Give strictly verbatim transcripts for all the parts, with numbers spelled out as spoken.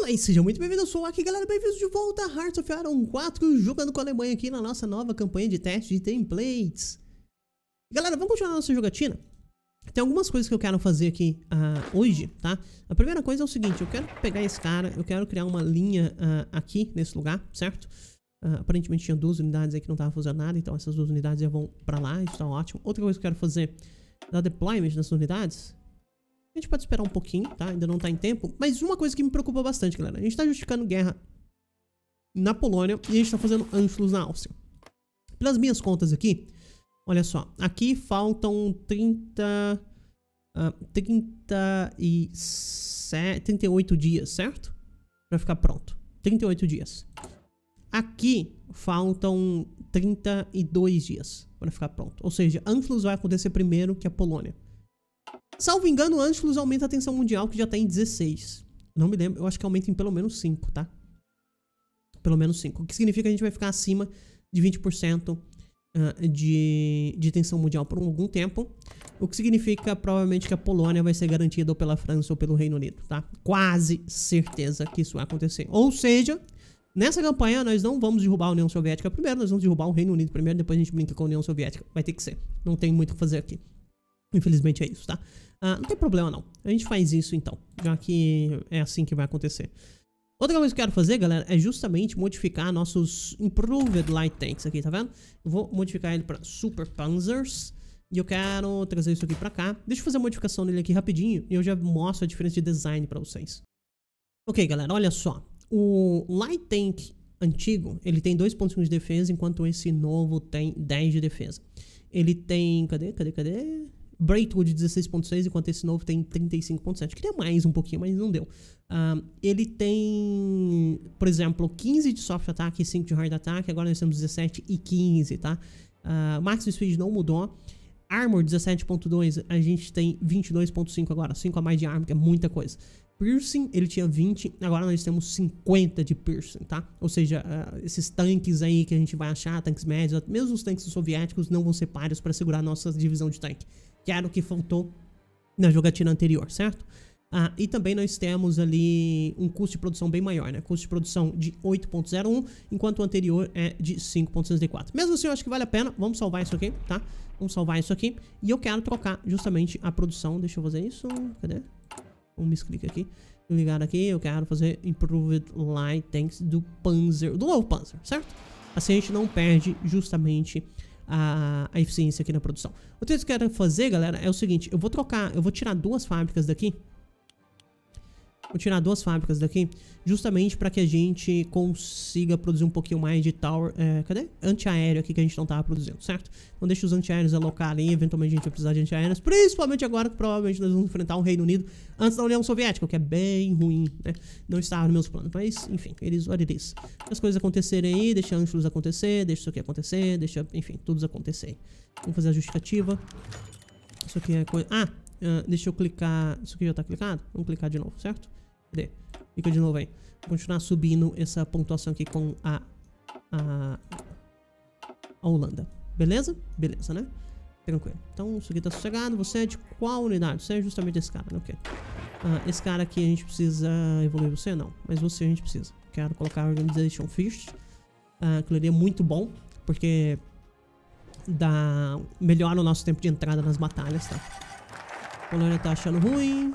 Olá e sejam muito bem-vindos, eu sou o Aki, galera, bem-vindos de volta a Hearts of Iron quatro, jogando com a Alemanha aqui na nossa nova campanha de teste de templates. Galera, vamos continuar a nossa jogatina? Tem algumas coisas que eu quero fazer aqui uh, hoje, tá? A primeira coisa é o seguinte, eu quero pegar esse cara, eu quero criar uma linha uh, aqui nesse lugar, certo? Uh, aparentemente tinha duas unidades aí que não estavam fazendo nada, então essas duas unidades já vão pra lá, isso tá ótimo. Outra coisa que eu quero fazer é dar deployment nessas unidades. A gente pode esperar um pouquinho, tá? Ainda não tá em tempo. Mas uma coisa que me preocupa bastante, galera. A gente tá justificando guerra na Polônia e a gente tá fazendo Anschluss na Áustria. Pelas minhas contas aqui, olha só. Aqui faltam trinta... Uh, trinta e sete, trinta e oito dias, certo? Pra ficar pronto. trinta e oito dias. Aqui faltam trinta e dois dias pra ficar pronto. Ou seja, Anschluss vai acontecer primeiro que a Polônia. Salvo engano, o Anschluss aumenta a tensão mundial, que já tá em dezesseis. Não me lembro, eu acho que aumenta em pelo menos cinco, tá? Pelo menos cinco. O que significa que a gente vai ficar acima de vinte por cento uh, de, de tensão mundial por algum tempo. O que significa, provavelmente, que a Polônia vai ser garantida ou pela França ou pelo Reino Unido, tá? Quase certeza que isso vai acontecer. Ou seja, nessa campanha nós não vamos derrubar a União Soviética primeiro, nós vamos derrubar o Reino Unido primeiro, depois a gente brinca com a União Soviética. Vai ter que ser. Não tem muito o que fazer aqui. Infelizmente é isso, tá? Ah, não tem problema não. A gente faz isso então, já que é assim que vai acontecer. Outra coisa que eu quero fazer, galera, é justamente modificar nossos Improved Light Tanks aqui, tá vendo? Eu vou modificar ele para Super Panzers. E eu quero trazer isso aqui pra cá. Deixa eu fazer a modificação dele aqui rapidinho e eu já mostro a diferença de design pra vocês. Ok, galera, olha só. O Light Tank antigo, ele tem dois ponto cinco de defesa, enquanto esse novo tem dez de defesa. Ele tem... Cadê? Cadê? Cadê? Braidwood dezesseis ponto seis, enquanto esse novo tem trinta e cinco ponto sete. Queria mais um pouquinho, mas não deu. Uh, ele tem, por exemplo, quinze de soft attack e cinco de hard attack. Agora nós temos dezessete e quinze, tá? Uh, Max Speed não mudou. Armor dezessete ponto dois, a gente tem vinte e dois ponto cinco agora. cinco a mais de armor, que é muita coisa. Piercing, ele tinha vinte, agora nós temos cinquenta de piercing, tá? Ou seja, uh, esses tanques aí que a gente vai achar, tanques médios, mesmo os tanques soviéticos não vão ser páreos para segurar a nossa divisão de tanque. Que era o que faltou na jogatina anterior, certo? Ah, e também nós temos ali um custo de produção bem maior, né? Custo de produção de oito ponto zero um, enquanto o anterior é de cinco ponto sessenta e quatro. Mesmo assim, eu acho que vale a pena. Vamos salvar isso aqui, tá? Vamos salvar isso aqui. E eu quero trocar justamente a produção. Deixa eu fazer isso. Cadê? Um misclick aqui. Ligar aqui. Eu quero fazer Improved Light Tanks do Panzer, do novo Panzer, certo? Assim a gente não perde justamente A, a eficiência aqui na produção. Outra coisa que eu quero fazer, galera, é o seguinte. Eu vou trocar, eu vou tirar duas fábricas daqui. Vou tirar duas fábricas daqui, justamente para que a gente consiga produzir um pouquinho mais de tower, é, cadê? Antiaéreo aqui que a gente não tava produzindo, certo? Então deixa os antiaéreos alocarem, eventualmente a gente vai precisar de antiaéreos, principalmente agora que provavelmente nós vamos enfrentar o Reino Unido antes da União Soviética, o que é bem ruim, né? Não estava nos meus planos, mas enfim, eles what it is. As coisas acontecerem aí, deixa Anschluss acontecer, deixa isso aqui acontecer, deixa, enfim, tudo acontecer. Vamos fazer a justificativa. Isso aqui é coisa... Ah, uh, deixa eu clicar... Isso aqui já tá clicado? Vamos clicar de novo, certo? Cadê? Clica de novo aí. Vou continuar subindo essa pontuação aqui com a, a, a Holanda. Beleza? Beleza, né? Tranquilo. Então, isso aqui tá sossegado. Você é de qual unidade? Você é justamente esse cara, né? Ok. Ah, esse cara aqui a gente precisa evoluir você? Não. Mas você a gente precisa. Quero colocar Organization First. Ah, aquilo ali é muito bom. Porque dá... melhora o nosso tempo de entrada nas batalhas, tá? A Polônia tá achando ruim.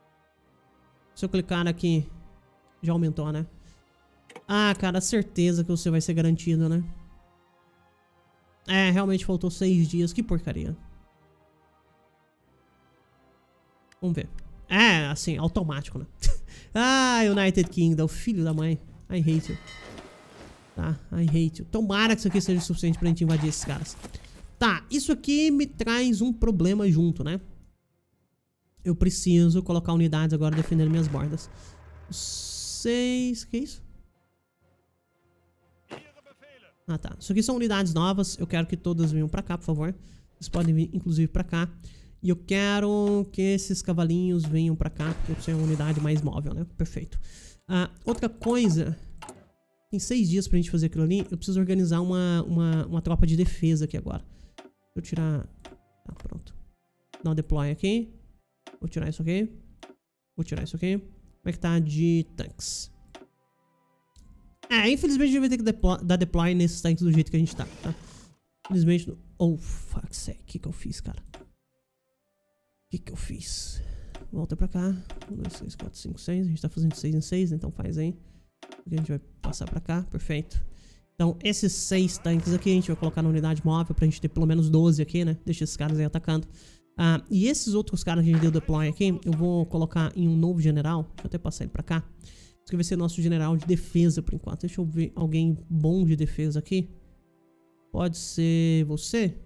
Se eu clicar aqui, já aumentou, né? Ah, cara, certeza que você vai ser garantido, né? É, realmente faltou seis dias. Que porcaria. Vamos ver. É, assim, automático, né? Ah, United Kingdom, filho da mãe. I hate you. Tá, I hate you. Tomara que isso aqui seja suficiente pra gente invadir esses caras. Tá, isso aqui me traz um problema junto, né? Eu preciso colocar unidades agora defendendo minhas bordas. Seis... Que isso? Ah, tá. Isso aqui são unidades novas. Eu quero que todas venham pra cá, por favor. Vocês podem vir, inclusive, pra cá. E eu quero que esses cavalinhos venham pra cá, porque eu preciso de uma unidade mais móvel, né? Perfeito. Ah, outra coisa... Tem seis dias pra gente fazer aquilo ali. Eu preciso organizar uma, uma, uma tropa de defesa aqui agora. Deixa eu tirar... Tá, pronto. Dá um deploy aqui. Vou tirar isso aqui. Vou tirar isso aqui. Como é que tá de tanques? É, infelizmente a gente vai ter que deploy, dar deploy nesses tanques do jeito que a gente tá, tá? Infelizmente... Oh, fuck sake. O que que eu fiz, cara? O que que eu fiz? Volta pra cá. um, dois, três, quatro, cinco, seis. A gente tá fazendo seis em seis, então faz aí. A gente vai passar pra cá, perfeito. Então, esses seis tanques aqui a gente vai colocar na unidade móvel pra gente ter pelo menos doze aqui, né? Deixa esses caras aí atacando. Ah, e esses outros caras que a gente deu deploy aqui, eu vou colocar em um novo general. Deixa eu até passar ele pra cá. Esse aqui vai ser nosso general de defesa por enquanto. Deixa eu ver alguém bom de defesa aqui. Pode ser você?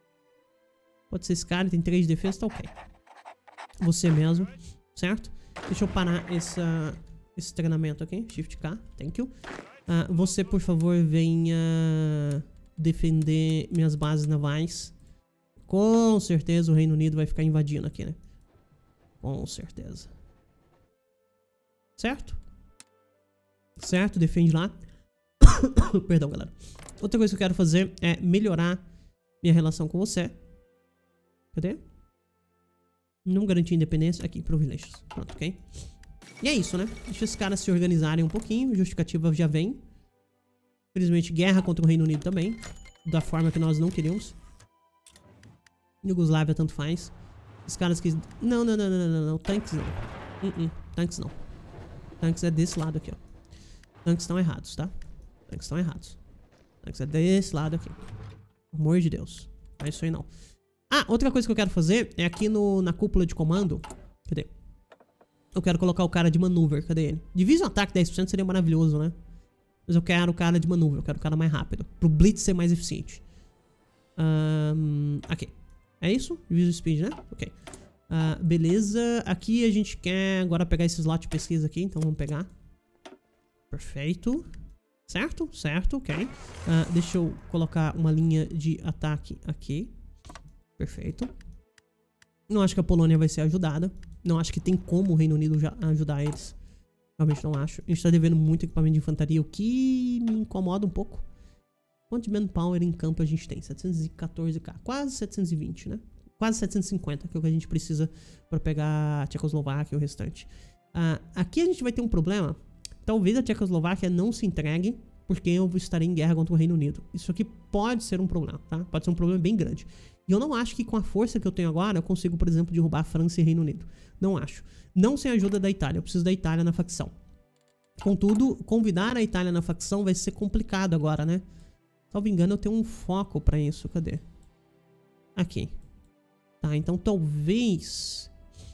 Pode ser esse cara, tem três de defesa, tá ok. Você mesmo, certo? Deixa eu parar essa, esse treinamento aqui. Shift K, thank you. Uh, você, por favor, venha defender minhas bases navais. Com certeza o Reino Unido vai ficar invadindo aqui, né? Com certeza. Certo? Certo, defende lá. Perdão, galera. Outra coisa que eu quero fazer é melhorar minha relação com você. Cadê? Não garantir independência. Aqui, privilégios. Pronto, ok? E é isso, né? Deixa esses caras se organizarem um pouquinho. Justificativa já vem. Infelizmente, guerra contra o Reino Unido também. Da forma que nós não queríamos. Iugoslávia tanto faz. Os caras que... Não, não, não, não, não, não. Tanques não. Uh -uh. Tanques não. Tanques é desse lado aqui, ó. Tanques estão errados, tá? Tanques estão errados. Tanques é desse lado aqui. Pelo amor de Deus. Não é isso aí não. Ah, outra coisa que eu quero fazer é aqui no, na cúpula de comando. Cadê? Eu quero colocar o cara de maneuver. Cadê ele? Divisa o ataque dez por cento seria maravilhoso, né? Mas eu quero o cara de maneuver. Eu quero o cara mais rápido. Pro Blitz ser mais eficiente. Um, aqui. É isso? Divisa o speed, né? Ok. Uh, beleza. Aqui a gente quer agora pegar esse slot de pesquisa aqui. Então vamos pegar. Perfeito. Certo? Certo, ok. Uh, deixa eu colocar uma linha de ataque aqui. Perfeito. Não acho que a Polônia vai ser ajudada. Não acho que tem como o Reino Unido já ajudar eles. Realmente não acho. A gente tá devendo muito equipamento de infantaria, o que me incomoda um pouco. Quanto de manpower em campo a gente tem? setecentos e quatorze K. Quase setecentos e vinte, né? Quase setecentos e cinquenta, que é o que a gente precisa pra pegar a Tchecoslováquia e o restante. Uh, aqui a gente vai ter um problema. Talvez a Tchecoslováquia não se entregue, porque eu estarei em guerra contra o Reino Unido. Isso aqui pode ser um problema, tá? Pode ser um problema bem grande. E eu não acho que com a força que eu tenho agora, eu consigo, por exemplo, derrubar a França e Reino Unido. Não acho. Não sem a ajuda da Itália. Eu preciso da Itália na facção. Contudo, convidar a Itália na facção vai ser complicado agora, né? Salvo engano, eu tenho um foco pra isso. Cadê? Aqui. Tá, então talvez...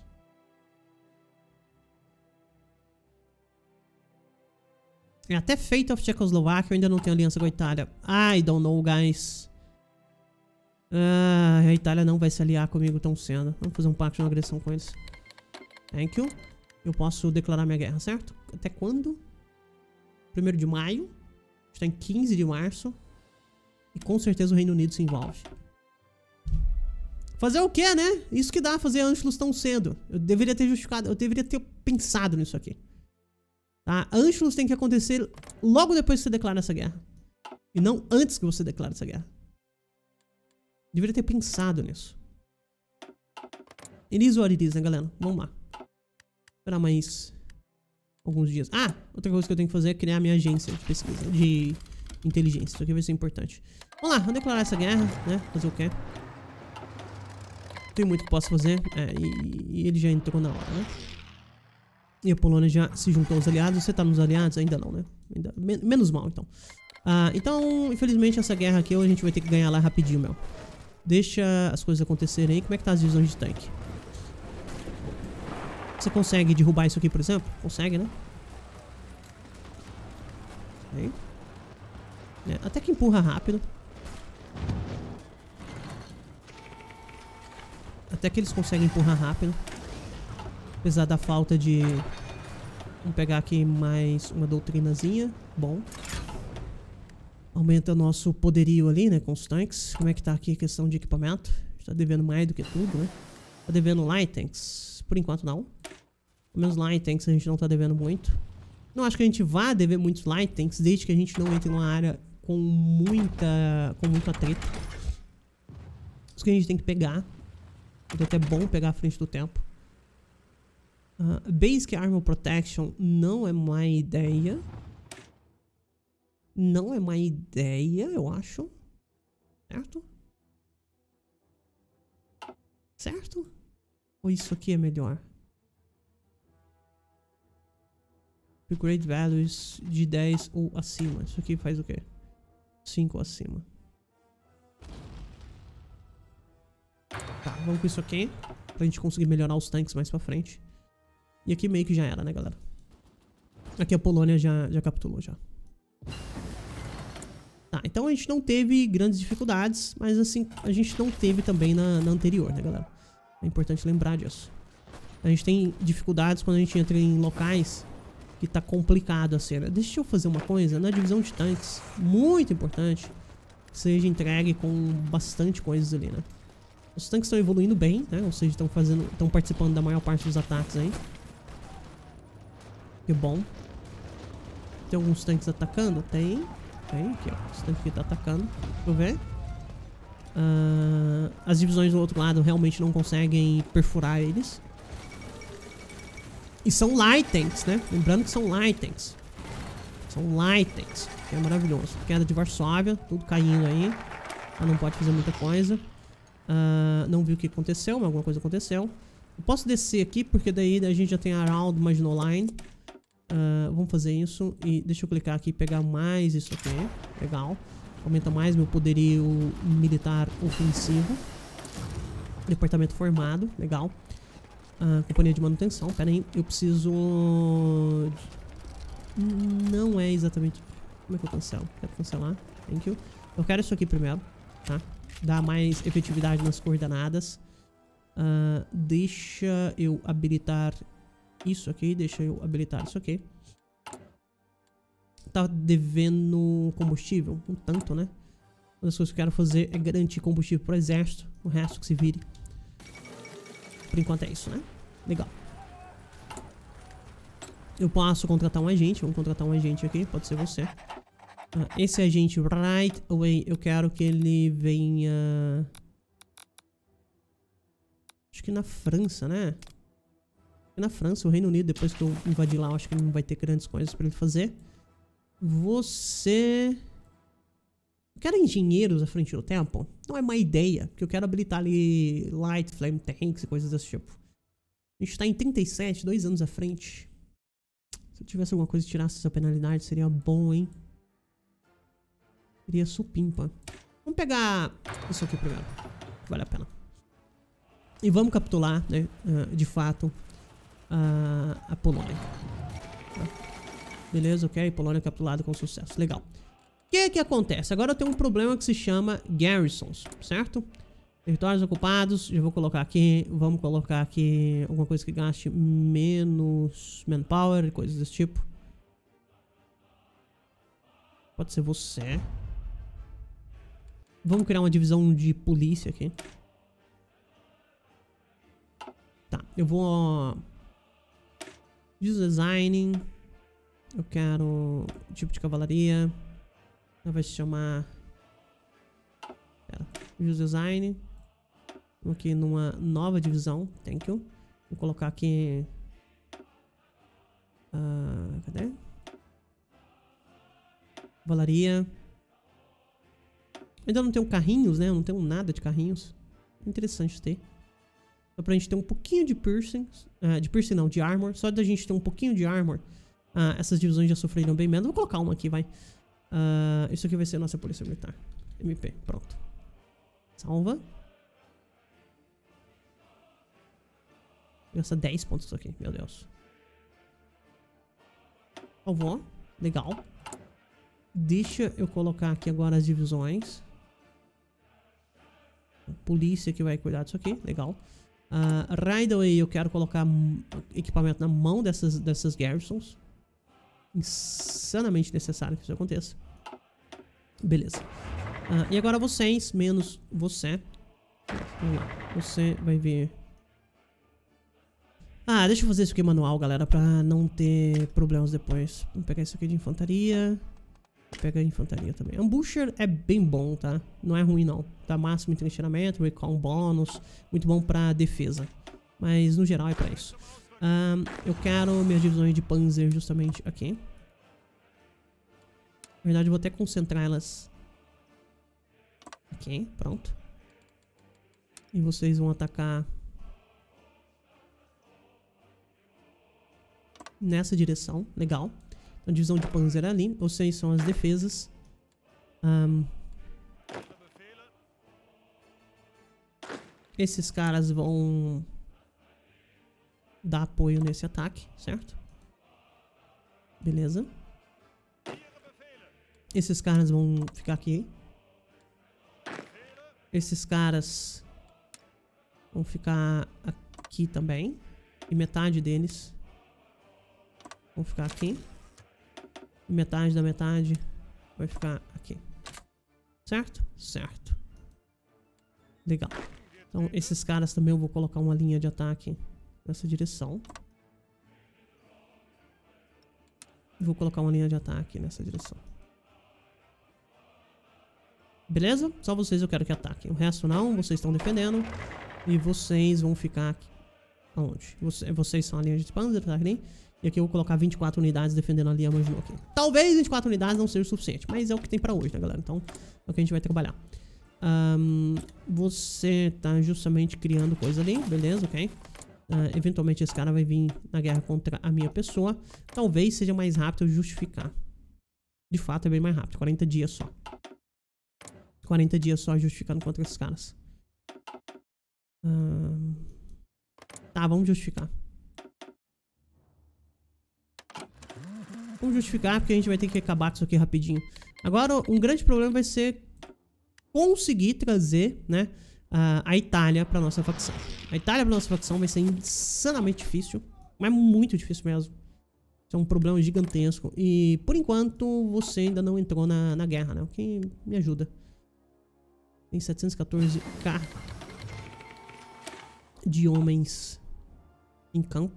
É até Fate of Czechoslovakia, eu ainda não tenho aliança com a Itália. I don't know, guys. Ah, a Itália não vai se aliar comigo tão cedo. Vamos fazer um pacto de não agressão com eles. Thank you. Eu posso declarar minha guerra, certo? Até quando? primeiro de maio. Está em quinze de março. E com certeza o Reino Unido se envolve. Fazer o quê, né? Isso que dá fazer Anschluss tão cedo. Eu deveria ter justificado, eu deveria ter pensado nisso aqui. Tá? Anschluss tem que acontecer logo depois que você declara essa guerra. E não antes que você declare essa guerra. Deveria ter pensado nisso. It is what it is, né, galera? Vamos lá. Esperar mais alguns dias. Ah, outra coisa que eu tenho que fazer é criar a minha agência de pesquisa, de inteligência. Isso aqui vai ser importante. Vamos lá, vamos declarar essa guerra, né? Fazer o quê? Tem muito que posso fazer. É, e, e ele já entrou na hora, né? E a Polônia já se juntou aos aliados. Você tá nos aliados? Ainda não, né? Ainda, men menos mal, então. Ah, então, infelizmente, essa guerra aqui a gente vai ter que ganhar lá rapidinho, meu. Deixa as coisas acontecerem aí. Como é que tá as divisões de tanque? Você consegue derrubar isso aqui, por exemplo? Consegue, né? Aí. É, até que empurra rápido. Até que eles conseguem empurrar rápido. Apesar da falta de... Vamos pegar aqui mais uma doutrinazinha. Bom. Aumenta nosso poderio ali, né? Com os tanques. Como é que tá aqui a questão de equipamento? Está devendo mais do que tudo, né? Tá devendo light tanks? Por enquanto não. Pelo menos light tanks a gente não tá devendo muito. Não acho que a gente vá dever muitos light tanks, desde que a gente não entre numa área com muita... com muito atrito. Isso que a gente tem que pegar. É até bom pegar à frente do tempo. Uh, Basic Armor Protection não é má ideia. não é má ideia, eu acho. Certo? Certo? Ou isso aqui é melhor? Upgrade values de dez ou acima. Isso aqui faz o quê? cinco ou acima. Tá, vamos com isso aqui. Pra gente conseguir melhorar os tanques mais pra frente. E aqui meio que já era, né, galera? Aqui a Polônia já, já capitulou, já. Tá, então a gente não teve grandes dificuldades. Mas assim, a gente não teve também na, na anterior, né, galera? É importante lembrar disso. A gente tem dificuldades quando a gente entra em locais que tá complicado a cena. Deixa eu fazer uma coisa. Na divisão de tanques, muito importante, seja entregue com bastante coisas ali, né? Os tanques estão evoluindo bem, né? Ou seja, estão fazendo, estão participando da maior parte dos ataques aí. Que bom. Tem alguns tanques atacando? Tem. Tem, aqui ó. Esse tanque aqui tá atacando. Deixa eu ver. Uh, as divisões do outro lado realmente não conseguem perfurar eles. E são light tanks, né? Lembrando que são light tanks. São light tanks, que é maravilhoso. Queda de Varsóvia, tudo caindo aí. Ela não pode fazer muita coisa. Uh, não vi o que aconteceu, mas alguma coisa aconteceu. Eu posso descer aqui, porque daí a gente já tem a Around Maginot Line. Uh, vamos fazer isso. E deixa eu clicar aqui e pegar mais isso aqui. Legal. Aumenta mais meu poderio militar ofensivo. Departamento formado. Legal. Uh, companhia de manutenção. Pera aí, eu preciso... Não é exatamente... Como é que eu cancelo? Quero cancelar. Thank you. Eu quero isso aqui primeiro, tá? Dá mais efetividade nas coordenadas. Uh, deixa eu habilitar isso aqui. Deixa eu habilitar isso aqui. Tá devendo combustível? Um tanto, né? Uma das coisas que eu quero fazer é garantir combustível pro exército. O resto que se vire. Por enquanto é isso, né? Legal. Eu posso contratar um agente. Vamos contratar um agente aqui. Pode ser você. Uh, esse agente right away, eu quero que ele venha... Acho que na França, né? Na França, o Reino Unido, depois que eu invadir lá, eu acho que não vai ter grandes coisas pra ele fazer. Você... Eu quero engenheiros à frente do tempo? Não é má ideia, porque eu quero habilitar ali Light Flame Tanks e coisas desse tipo. A gente tá em trinta e sete, dois anos à frente. Se eu tivesse alguma coisa que tirasse essa penalidade, seria bom, hein? Seria supimpa. Vamos pegar isso aqui primeiro. Vale a pena. E vamos capitular, né? Uh, de fato, uh, a Polônia. Beleza, ok. Polônia capturada com sucesso. Legal. O que que acontece? Agora eu tenho um problema que se chama garrisons, certo? Territórios ocupados. Já vou colocar aqui. Vamos colocar aqui alguma coisa que gaste menos manpower e coisas desse tipo. Pode ser você. Vamos criar uma divisão de polícia aqui. Tá, eu vou... Use designing. Eu quero tipo de cavalaria. Vai se chamar... Pera. Use design. Vamos aqui numa nova divisão. Thank you. Vou colocar aqui... Uh, cadê? Cavalaria. Ainda não tenho carrinhos, né? Eu não tenho nada de carrinhos. Interessante ter. Só pra gente ter um pouquinho de piercing. Uh, de piercing não, de armor. Só da gente ter um pouquinho de armor. Uh, essas divisões já sofreram bem menos. Vou colocar uma aqui, vai. Uh, isso aqui vai ser a nossa polícia militar. M P, pronto. Salva. Gasta dez pontos isso aqui, meu Deus. Salvou. Legal. Deixa eu colocar aqui agora as divisões. Polícia que vai cuidar disso aqui, legal. Uh, right away eu quero colocar equipamento na mão dessas, dessas garrisons. Insanamente necessário que isso aconteça. Beleza. Uh, e agora vocês, menos você. Vamos lá. Você vai vir... Ah, deixa eu fazer isso aqui manual, galera, pra não ter problemas depois. Vamos pegar isso aqui de infantaria. Pega a infantaria também. Ambusher é bem bom, tá? Não é ruim, não. Dá máximo entrincheiramento, recall bônus. Muito bom pra defesa. Mas, no geral, é pra isso. Um, eu quero minhas divisões de Panzer justamente aqui. Na verdade, eu vou até concentrar elas. Ok, pronto. E vocês vão atacar nessa direção. Legal. Então, divisão de Panzer ali. Vocês são as defesas. Um, esses caras vão dar apoio nesse ataque, certo? Beleza. Esses caras vão ficar aqui. Esses caras vão ficar aqui também. E metade deles vão ficar aqui. E metade da metade vai ficar aqui. Certo? Certo. Legal. Então, esses caras também eu vou colocar uma linha de ataque nessa direção. Vou colocar uma linha de ataque nessa direção. Beleza? Só vocês eu quero que ataquem. O resto não, vocês estão defendendo. E vocês vão ficar aqui. Aonde? Você, vocês são a linha de Panzer, tá ali? E aqui eu vou colocar vinte e quatro unidades defendendo a linha Maginot aqui. Talvez vinte e quatro unidades não seja o suficiente, mas é o que tem pra hoje, né, galera? Então, é o que a gente vai trabalhar. Um, você tá justamente criando coisa ali, beleza, ok? Uh, eventualmente esse cara vai vir na guerra contra a minha pessoa. Talvez seja mais rápido eu justificar. De fato é bem mais rápido, quarenta dias só. quarenta dias só justificando contra esses caras. Uh, tá, vamos justificar. Vamos justificar porque a gente vai ter que acabar com isso aqui rapidinho. Agora, um grande problema vai ser conseguir trazer, né, a, a Itália pra nossa facção. A Itália pra nossa facção vai ser insanamente difícil, mas muito difícil mesmo. Isso é um problema gigantesco. E, por enquanto, você ainda não entrou na, na guerra, né? O que me ajuda. Tem setecentos e quatorze K de homens em campo.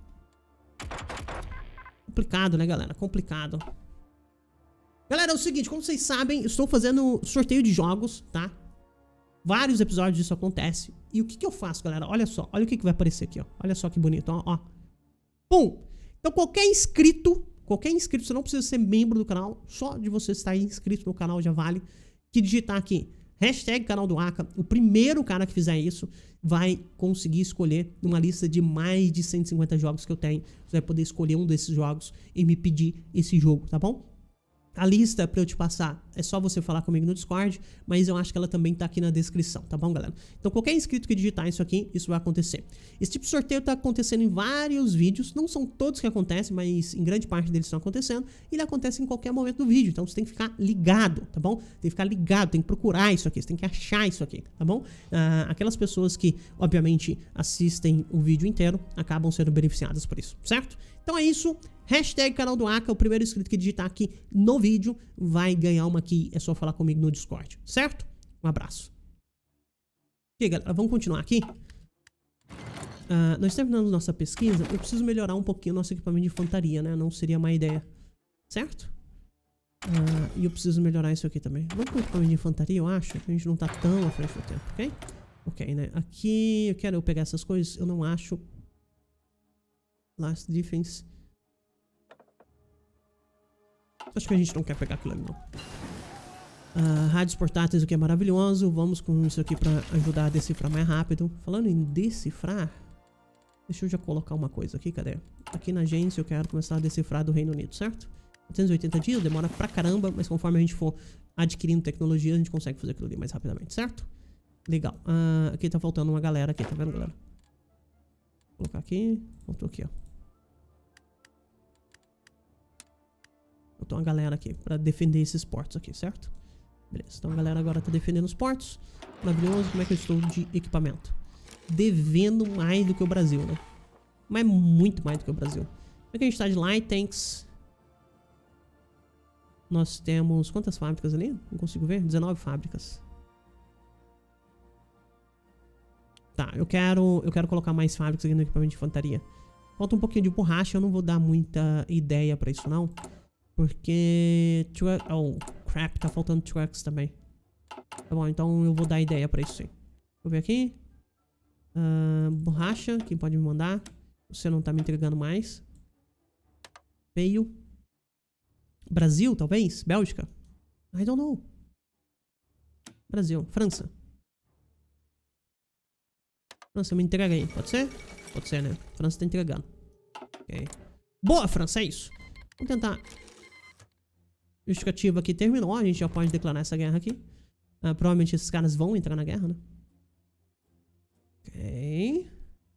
Complicado, né, galera? Complicado. Galera, é o seguinte, como vocês sabem, eu estou fazendo sorteio de jogos, tá? Vários episódios disso acontece. E o que que eu faço, galera? Olha só, olha o que que vai aparecer aqui, ó. Olha só que bonito, ó, ó. Pum! Então qualquer inscrito, qualquer inscrito, você não precisa ser membro do canal, só de você estar inscrito no canal já vale, que digitar aqui, hashtag canal do Aka, o primeiro cara que fizer isso vai conseguir escolher uma lista de mais de cento e cinquenta jogos que eu tenho. Você vai poder escolher um desses jogos e me pedir esse jogo, tá bom? A lista pra eu te passar é só você falar comigo no Discord, mas eu acho que ela também tá aqui na descrição, tá bom, galera? Então qualquer inscrito que digitar isso aqui, isso vai acontecer. Esse tipo de sorteio tá acontecendo em vários vídeos, não são todos que acontecem, mas em grande parte deles estão acontecendo, e ele acontece em qualquer momento do vídeo, então você tem que ficar ligado, tá bom? Tem que ficar ligado, tem que procurar isso aqui, você tem que achar isso aqui, tá bom? Ah, aquelas pessoas que, obviamente, assistem o vídeo inteiro, acabam sendo beneficiadas por isso, certo? Então é isso. Hashtag canal do Aka, o primeiro inscrito que digitar aqui no vídeo vai ganhar uma aqui, é só falar comigo no Discord, certo? Um abraço. Ok, galera, vamos continuar aqui. Uh, nós terminamos nossa pesquisa, eu preciso melhorar um pouquinho o nosso equipamento de infantaria, né? Não seria má ideia, certo? Uh, e eu preciso melhorar isso aqui também. Vamos com o equipamento de infantaria, eu acho, que a gente não tá tão à frente do tempo, ok? Ok, né? Aqui, eu quero pegar essas coisas, eu não acho. Last Defense. Acho que a gente não quer pegar aquilo ali, não. Uh, rádios portáteis, o que é maravilhoso. Vamos com isso aqui pra ajudar a decifrar mais rápido. Falando em decifrar, deixa eu já colocar uma coisa aqui, cadê? Aqui na agência eu quero começar a decifrar do Reino Unido, certo? quatrocentos e oitenta dias, demora pra caramba, mas conforme a gente for adquirindo tecnologia, a gente consegue fazer aquilo ali mais rapidamente, certo? Legal. Uh, aqui tá faltando uma galera aqui, tá vendo, galera? Vou colocar aqui. Faltou aqui, ó. Faltou uma galera aqui pra defender esses portos aqui, certo? Beleza, então a galera agora tá defendendo os portos. Maravilhoso. Como é que eu estou de equipamento? Devendo mais do que o Brasil, né? Mas muito mais do que o Brasil. Como é que a gente tá de light tanks? Nós temos... Quantas fábricas ali? Não consigo ver. dezenove fábricas. Tá, eu quero, eu quero colocar mais fábricas aqui no equipamento de infantaria. Falta um pouquinho de borracha. Eu não vou dar muita ideia pra isso, não. Porque... Oh, crap, tá faltando trucks também. Tá bom, então eu vou dar ideia pra isso sim. Deixa eu ver aqui. Uh, borracha, quem pode me mandar? Você não tá me entregando mais. Feio. Brasil, talvez? Bélgica? I don't know. Brasil. França. França, me entrega aí. Pode ser? Pode ser, né? França tá entregando. Ok. Boa, França, é isso. Vamos tentar. Justificativa aqui terminou. A gente já pode declarar essa guerra aqui. Ah, provavelmente esses caras vão entrar na guerra, né? Ok.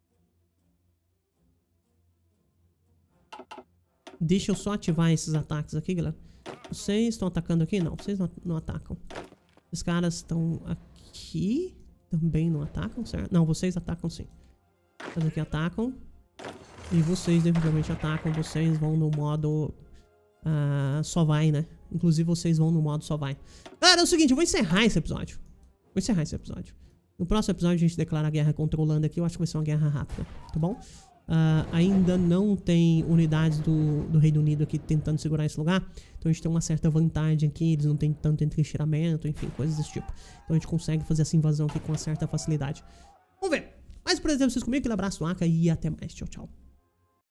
Deixa eu só ativar esses ataques aqui, galera. Vocês estão atacando aqui? Não, vocês não, não atacam. Esses caras estão aqui. Também não atacam, certo? Não, vocês atacam sim. Esses aqui atacam. E vocês definitivamente atacam. Vocês vão no modo... Uh, só vai, né? Inclusive vocês vão no modo só vai. Cara, é o seguinte, eu vou encerrar esse episódio. Vou encerrar esse episódio. No próximo episódio a gente declara a guerra controlando aqui. Eu acho que vai ser uma guerra rápida, tá bom? Uh, ainda não tem unidades do, do Reino Unido aqui tentando segurar esse lugar. Então a gente tem uma certa vantagem aqui. Eles não tem tanto entrincheiramento, enfim, coisas desse tipo. Então a gente consegue fazer essa invasão aqui com uma certa facilidade. Vamos ver. Mais um prazer ter vocês comigo. Aquele abraço do Aka e até mais. Tchau, tchau.